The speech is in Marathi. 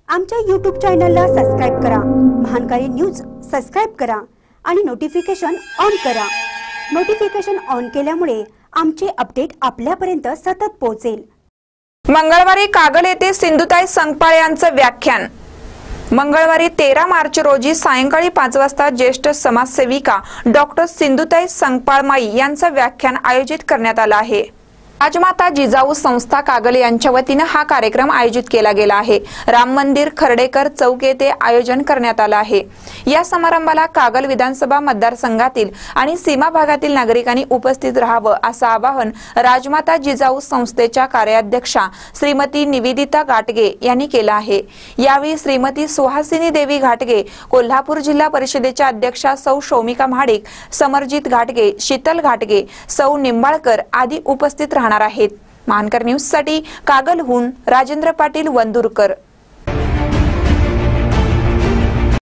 आमच्या YouTube चॅनलला सबस्क्राइब करा, महानकारी न्यूज सबस्क्राइब करा आणि नोटिफिकेशन ऑन करा। नोटिफिकेशन ऑन केल्यामुळे आमचे अपडेट आपल्यापर्यंत सतत पोहोचेल। मंगळवारी कागल येथे सिंधुताई संकपाळ यांचे व्याख्यान। मंगळवारी 13 मार्च रोजी सायंकाळी 5 वाजता ज्येष्ठ समाजसेविका डॉक्टर सिंधुताई संकपाळ माई यांचे व्याख्यान आयोजित करण्यात आले आहे। राजमाता जिजाऊ संस्था कागल यांच्या वतीने हा कार्यक्रम आयोजित केला गेला आहे। राम मंदिर खर्डेकर चौक येथे आयोजन करण्यात आले आहे। या समारंभाला कागल विधानसभा मतदारसंघातील आणि सीमा भागातील नागरिकांनी उपस्थित राहावे असे आवाहन राजमाता जिजाऊ संस्थेच्या कार्याध्यक्षा श्रीमती निवेदिता घाटगे यांनी केले आहे। यावेळी श्रीमती सुहासिनी देवी घाटगे, कोल्हापूर जिल्हा परिषदेच्या अध्यक्षा सौ शौमिका महाडिक, समरजित घाटगे, शीतल घाटगे, सौ निंबाळकर आदी उपस्थित राहणार आहेत। महानकर न्यूज साठी कागलहून राजेंद्र पाटील वंदुरकर।